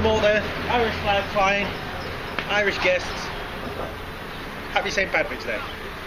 them all there. Irish flag flying, Irish guests. Happy St. Patrick's Day.